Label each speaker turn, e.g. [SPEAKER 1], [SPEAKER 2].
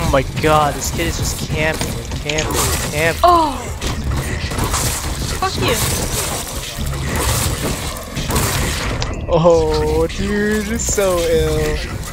[SPEAKER 1] Oh my god, this kid is just camping.
[SPEAKER 2] Oh! Fuck you.
[SPEAKER 1] Oh, dude, it's so ill.